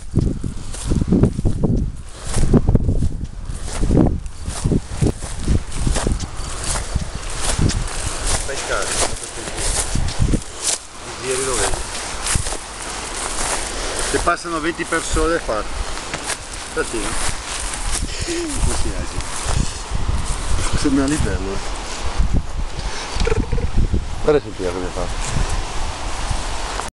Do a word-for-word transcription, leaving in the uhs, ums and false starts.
Fai carico, i giri lo vedi. Se passano venti persone è fatto. Infatti, come si agita? Sembra a livello. Guarda sentire come fa.